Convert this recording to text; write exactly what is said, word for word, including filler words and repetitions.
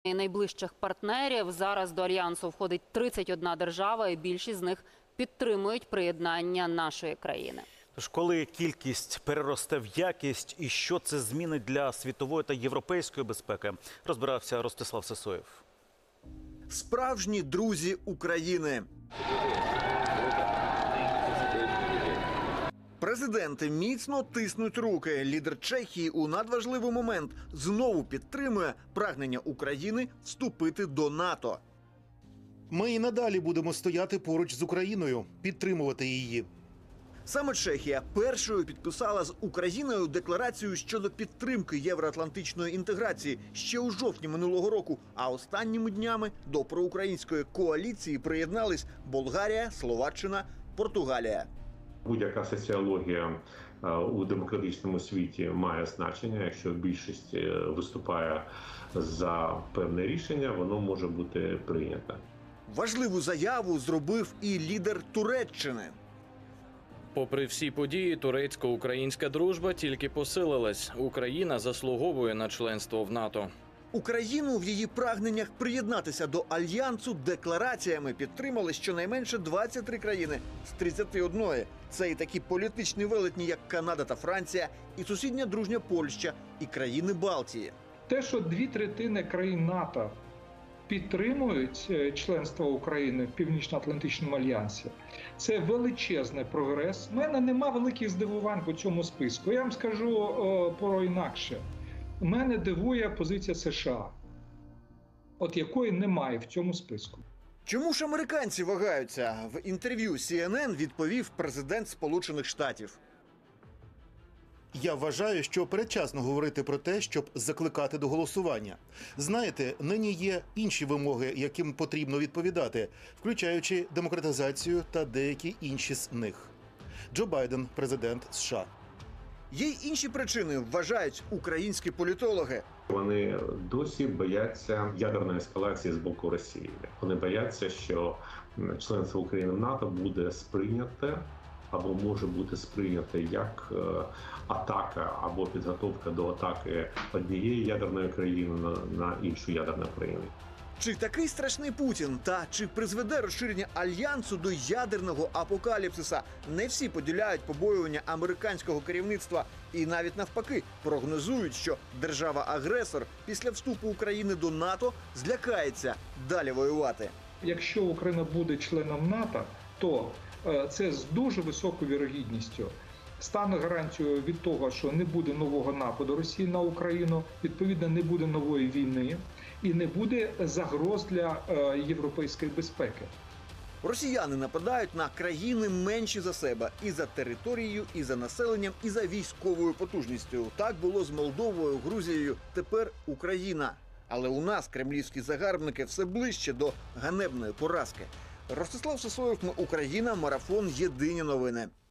І найближчих партнерів. Зараз до Альянсу входить тридцять одна держава, і більшість з них підтримують приєднання нашої країни. Тож коли кількість переросте в якість і що це змінить для світової та європейської безпеки, розбирався Ростислав Сисоєв. Справжні друзі України. Президенти міцно тиснуть руки. Лідер Чехії у надважливий момент знову підтримує прагнення України вступити до НАТО. Ми і надалі будемо стояти поруч з Україною, підтримувати її. Саме Чехія першою підписала з Україною декларацію щодо підтримки євроатлантичної інтеграції ще у жовтні минулого року, а останніми днями до проукраїнської коаліції приєднались Болгарія, Словаччина, Португалія. Будь-яка соціологія у демократичному світі має значення. Якщо більшість виступає за певне рішення, воно може бути прийнято. Важливу заяву зробив і лідер Туреччини. Попри всі події, турецько-українська дружба тільки посилилась. Україна заслуговує на членство в НАТО. Україну в її прагненнях приєднатися до Альянсу деклараціями підтримали щонайменше двадцять три країни з тридцяти одної. Це і такі політичні велетні, як Канада та Франція, і сусідня дружня Польща, і країни Балтії. Те, що дві третини країн НАТО підтримують членство України в Північно-Атлантичному альянсі, це величезний прогрес. У мене нема великих здивувань по цьому списку. Я вам скажу о, про інакше. Мене дивує позиція США, от якої немає в цьому списку. Чому ж американці вагаються? В інтерв'ю Сі Ен Ен відповів президент Сполучених Штатів. Я вважаю, що передчасно говорити про те, щоб закликати до голосування. Знаєте, нині є інші вимоги, яким потрібно відповідати, включаючи демократизацію та деякі інші з них. Джо Байден, президент США. Є й інші причини, вважають українські політологи. Вони досі бояться ядерної ескалації з боку Росії. Вони бояться, що членство України в НАТО буде сприйняте або може бути сприйняте як атака або підготовка до атаки однієї ядерної країни на, на іншу ядерну країну. Чи такий страшний Путін та чи призведе розширення Альянсу до ядерного апокаліпсиса? Не всі поділяють побоювання американського керівництва і навіть навпаки прогнозують, що держава-агресор після вступу України до НАТО злякається далі воювати. Якщо Україна буде членом НАТО, то це з дуже високою вірогідністю стане гарантією від того, що не буде нового нападу Росії на Україну, відповідно, не буде нової війни і не буде загроз для е, європейської безпеки. Росіяни нападають на країни менші за себе і за територією, і за населенням, і за військовою потужністю. Так було з Молдовою, Грузією, тепер Україна. Але у нас кремлівські загарбники все ближче до ганебної поразки. Ростислав Сисоєв, ми Україна, марафон, єдині новини.